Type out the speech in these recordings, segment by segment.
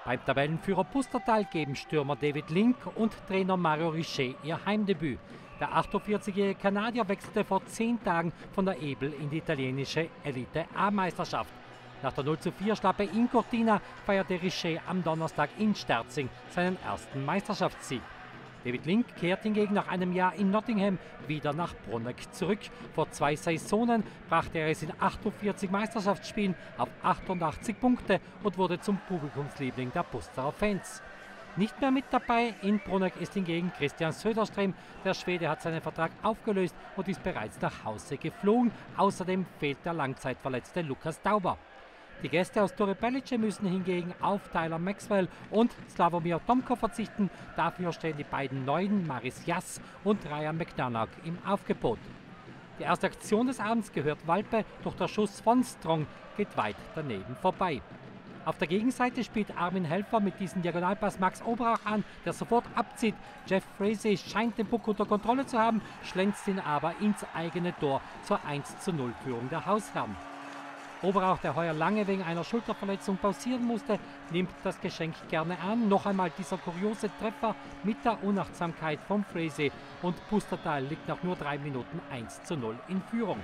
Beim Tabellenführer Pustertal geben Stürmer David Link und Trainer Mario Richet ihr Heimdebüt. Der 48-jährige Kanadier wechselte vor 10 Tagen von der Ebel in die italienische Elite-A-Meisterschaft. Nach der 0:4-Schlappe in Cortina feierte Richet am Donnerstag in Sterzing seinen ersten Meisterschaftssieg. David Link kehrt hingegen nach einem Jahr in Nottingham wieder nach Bruneck zurück. Vor 2 Saisonen brachte er es in 48 Meisterschaftsspielen auf 88 Punkte und wurde zum Publikumsliebling der Pusterer Fans. Nicht mehr mit dabei in Bruneck ist hingegen Christian Söderström. Der Schwede hat seinen Vertrag aufgelöst und ist bereits nach Hause geflogen. Außerdem fehlt der langzeitverletzte Lukas Dauber. Die Gäste aus Turé Pellice müssen hingegen auf Tyler Maxwell und Slavomir Tomko verzichten. Dafür stehen die beiden Neuen Maris Jass und Ryan McDonagh im Aufgebot. Die erste Aktion des Abends gehört Walpe, doch der Schuss von Strong geht weit daneben vorbei. Auf der Gegenseite spielt Armin Helfer mit diesem Diagonalpass Max Oberach an, der sofort abzieht. Jeff Frazee scheint den Puck unter Kontrolle zu haben, schlänzt ihn aber ins eigene Tor zur 1:0-Führung der Hausherren. Oberach, der heuer lange wegen einer Schulterverletzung pausieren musste, nimmt das Geschenk gerne an. Noch einmal dieser kuriose Treffer mit der Unachtsamkeit von Frazee und Pustertal liegt nach nur 3 Minuten 1:0 in Führung.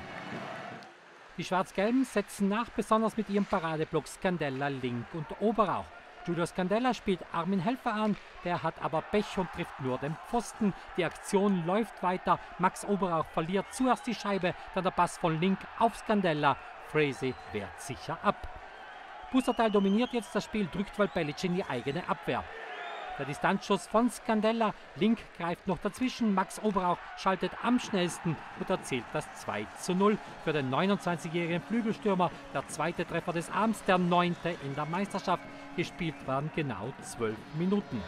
Die Schwarz-Gelben setzen nach, besonders mit ihrem Paradeblock Scandella, Link und Oberauch. Giulio Scandella spielt Armin Helfer an, der hat aber Pech und trifft nur den Pfosten. Die Aktion läuft weiter, Max Oberauch verliert zuerst die Scheibe, dann der Pass von Link auf Scandella. Frazee wehrt sicher ab. Pustertal dominiert jetzt das Spiel, drückt Pellice in die eigene Abwehr. Der Distanzschuss von Scandella, Link greift noch dazwischen, Max Oberauch schaltet am schnellsten und erzielt das 2:0 für den 29-jährigen Flügelstürmer. Der zweite Treffer des Abends, der 9. in der Meisterschaft. Gespielt waren genau 12 Minuten.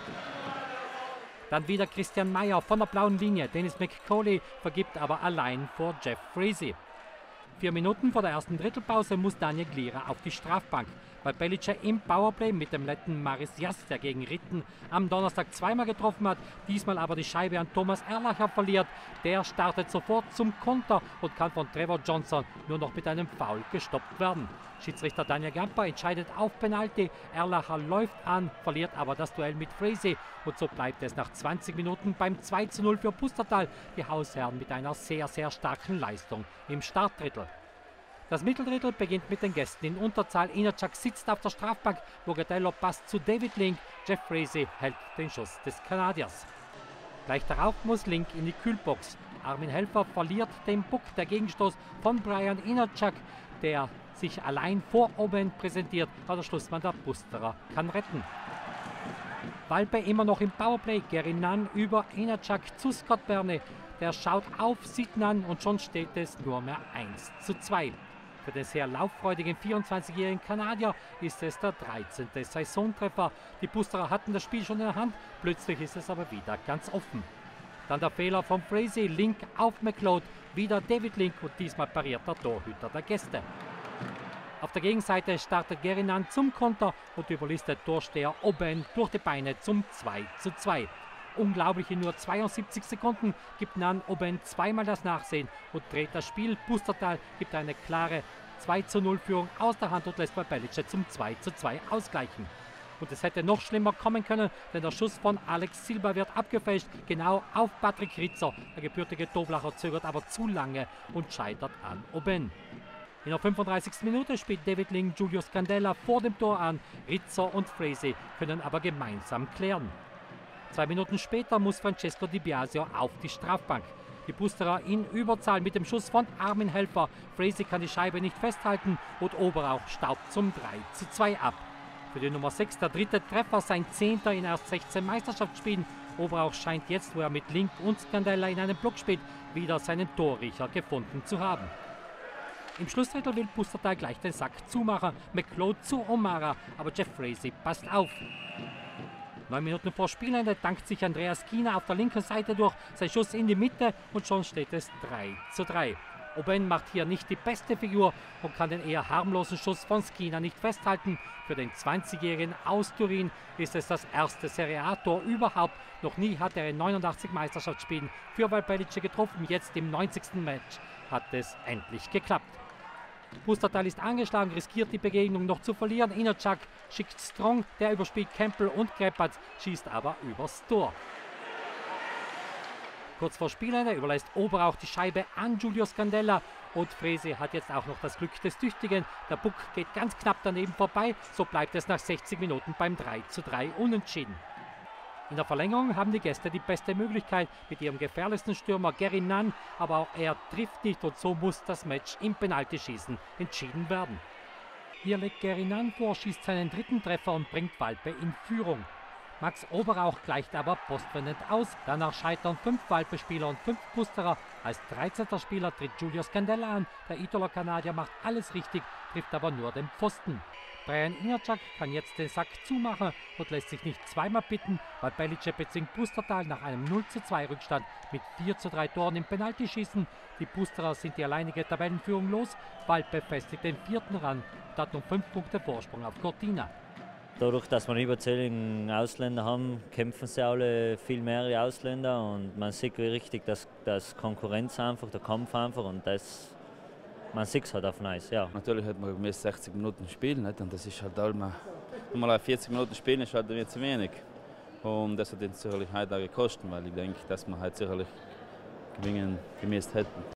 Dann wieder Christian Meyer von der blauen Linie. Dennis McCauley vergibt aber allein vor Jeff Frazee. 4 Minuten vor der ersten Drittelpause muss Daniel Gliera auf die Strafbank, weil Pellice im Powerplay mit dem Letten Maris Jass, der gegen Ritten am Donnerstag zweimal getroffen hat, diesmal aber die Scheibe an Thomas Erlacher verliert. Der startet sofort zum Konter und kann von Trevor Johnson nur noch mit einem Foul gestoppt werden. Schiedsrichter Daniel Gamper entscheidet auf Penalty. Erlacher läuft an, verliert aber das Duell mit Frazee und so bleibt es nach 20 Minuten beim 2:0 für Pustertal. Die Hausherren mit einer sehr, sehr starken Leistung im Startdrittel. Das Mitteldrittel beginnt mit den Gästen in Unterzahl. Inacak sitzt auf der Strafbank, Bogadello passt zu David Link, Jeff Frazee hält den Schuss des Kanadiers. Gleich darauf muss Link in die Kühlbox. Armin Helfer verliert den Puck, der Gegenstoß von Brian Inacak, der sich allein vor Oben präsentiert, aber der Schlussmann der Pusterer kann retten. Walpe immer noch im Powerplay, Gary Nunn über Inacak zu Scott Berne. Der schaut auf, sieht Nunn und schon steht es nur mehr 1:2. Für den sehr lauffreudigen 24-jährigen Kanadier ist es der 13. Saisontreffer. Die Pusterer hatten das Spiel schon in der Hand, plötzlich ist es aber wieder ganz offen. Dann der Fehler von Frazee, Link auf McLeod, wieder David Link und diesmal pariert der Torhüter der Gäste. Auf der Gegenseite startet Gary Nunn zum Konter und überlässt der Torsteher Oben durch die Beine zum 2:2. Unglaublich, in nur 72 Sekunden gibt Nunn Oben zweimal das Nachsehen und dreht das Spiel. Pustertal gibt eine klare 2:0-Führung aus der Hand und lässt Pellice zum 2:2 ausgleichen. Und es hätte noch schlimmer kommen können, denn der Schuss von Alex Silber wird abgefälscht, genau auf Patrick Ritzer. Der gebürtige Doblacher zögert aber zu lange und scheitert an Oben. In der 35. Minute spielt David Link Giulio Scandella vor dem Tor an. Ritzer und Frazee können aber gemeinsam klären. 2 Minuten später muss Francesco Di Biasio auf die Strafbank. Die Pusterer in Überzahl mit dem Schuss von Armin Helfer. Frazee kann die Scheibe nicht festhalten und Oberauch staubt zum 3:2 ab. Für die Nummer 6 der dritte Treffer, sein 10. in erst 16 Meisterschaftsspielen. Oberauch scheint jetzt, wo er mit Link und Scandella in einem Block spielt, wieder seinen Torriecher gefunden zu haben. Im Schlussdrittel will Pustertal gleich den Sack zumachen. McLeod zu O'Mara, aber Jeff Frazee passt auf. 9 Minuten vor Spielende dankt sich Andreas Kiener auf der linken Seite durch, sein Schuss in die Mitte und schon steht es 3:3. Oben macht hier nicht die beste Figur und kann den eher harmlosen Schuss von Skinner nicht festhalten. Für den 20-Jährigen aus Turin ist es das erste Serie A-Tor überhaupt. Noch nie hat er in 89 Meisterschaftsspielen für Pellice getroffen. Jetzt im 90. Match hat es endlich geklappt. Pustertal ist angeschlagen, riskiert die Begegnung noch zu verlieren. Innerchak schickt Strong, der überspielt Campbell und Kreppert, schießt aber übers Tor. Kurz vor Spielende überlässt Oberauch die Scheibe an Giulio Scandella und Frese hat jetzt auch noch das Glück des Tüchtigen. Der Puck geht ganz knapp daneben vorbei, so bleibt es nach 60 Minuten beim 3:3 unentschieden. In der Verlängerung haben die Gäste die beste Möglichkeit mit ihrem gefährlichsten Stürmer Gary Nunn, aber auch er trifft nicht und so muss das Match im Penaltyschießen entschieden werden. Hier legt Gary Nunn vor, schießt seinen dritten Treffer und bringt Walpe in Führung. Max Oberauch gleicht aber postwendend aus. Danach scheitern 5 Walpe-Spieler und 5 Pusterer. Als 13. Spieler tritt Giulio Scandella an. Der Italo-Kanadier macht alles richtig, trifft aber nur den Pfosten. Brian Innerchak kann jetzt den Sack zumachen und lässt sich nicht zweimal bitten, weil Belice bezwingt Pustertal nach einem 0:2 Rückstand mit 4:3 Toren im Penaltyschießen. Die Pusterer sind die alleinige Tabellenführung los. Walpe befestigt den 4. Rang und hat nun 5 Punkte Vorsprung auf Cortina. Dadurch, dass wir überzählige Ausländer haben, kämpfen sie alle viel mehr die Ausländer und man sieht richtig, dass Konkurrenz einfach, der Kampf einfach und man sieht es halt auf dem Eis, ja. Natürlich hat man 60 Minuten spielen, nicht? Und das ist halt auch mal 40 Minuten spielen ist halt zu wenig. Und das hat uns sicherlich heute auch gekostet, weil ich denke, dass wir halt sicherlich gewinnen gemäß hätten.